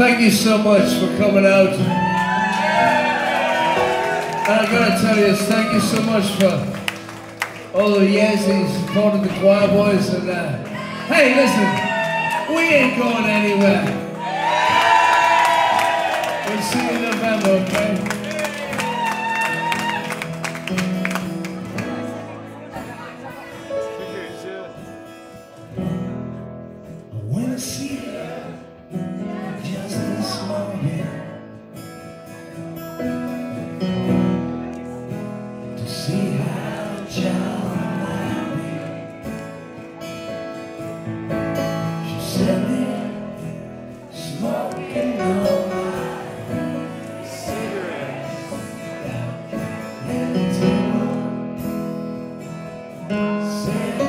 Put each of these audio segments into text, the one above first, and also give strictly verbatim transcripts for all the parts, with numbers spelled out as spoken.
thank you so much for coming out. And I gotta tell you, thank you so much for all the years that you supported the Quireboys. And uh, hey, listen, we ain't going anywhere. We'll see you in November, okay? When I see her just this morning, to see how child might be, she said me smoking all my cigarettes at the table, said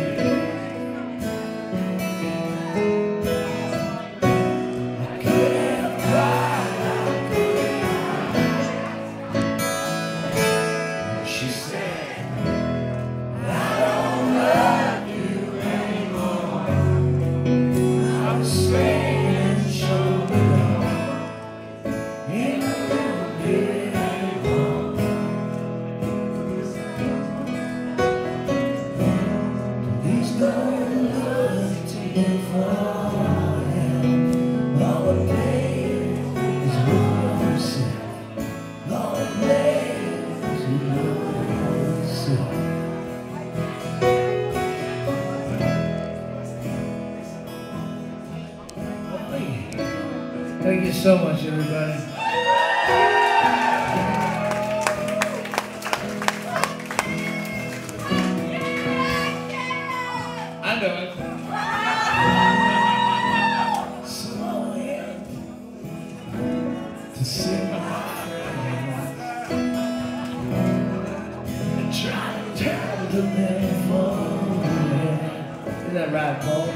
thank you so much, everybody. I know it. So in to sing my friends and try to tell to them for. Is that right, Paul?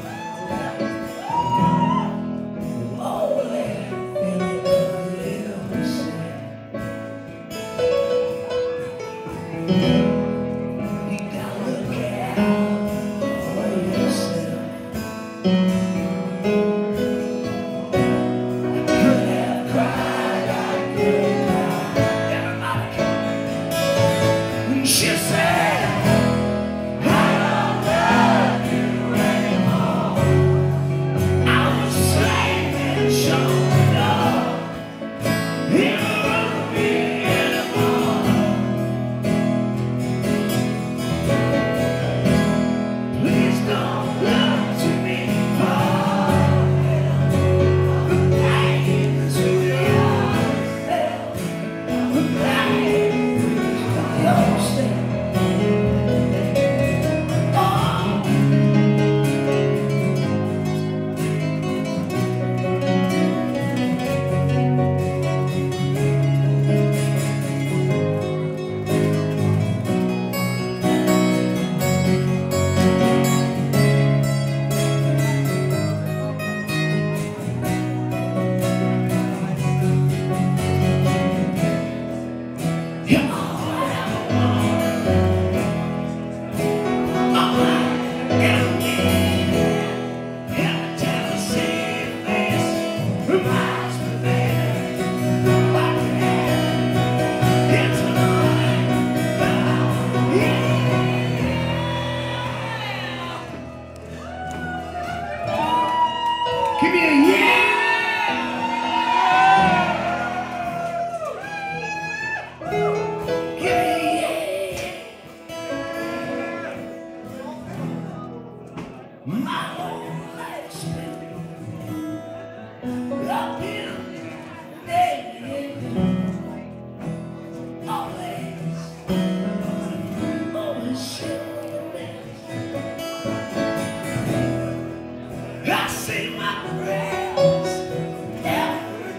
She said, I don't love you anymore. I was saying, showing up. You don't love me anymore. Please don't love to me for the pain to yourself. The pain to yourself. Give me a yeah! Give me a yeah! My whole life's been up in there. Always, always showing I say my prayers every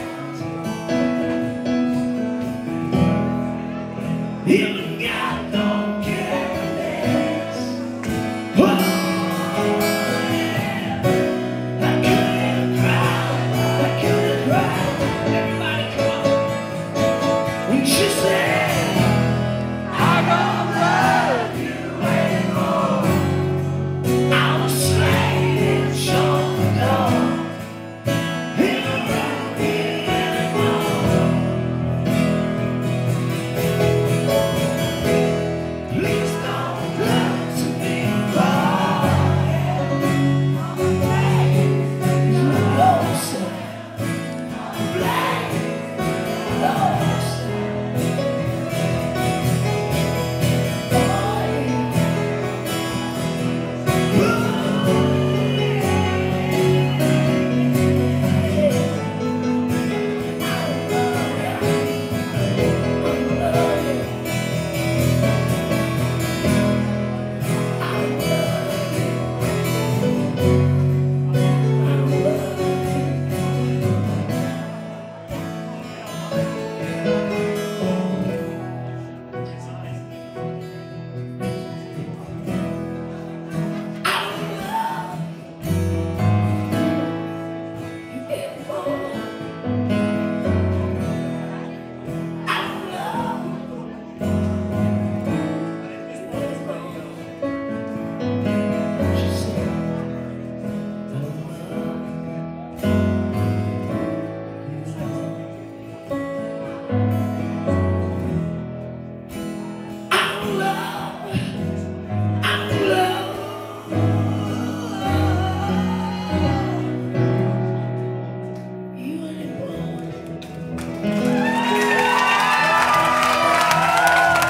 night. Even God don't care less. Oh, yeah. I couldn't cry, I couldn't cry. Everybody come on. When she said, I don't love you anymore. I was saying, show the door.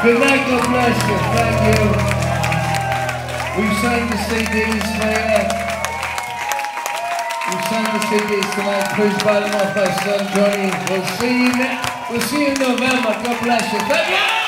Good night, God bless you. Thank you. We've signed the C Ds later. We've signed the C Ds tonight. Please buy them off our son Johnny. We'll see you next. We'll see you in November. God bless you. Thank you.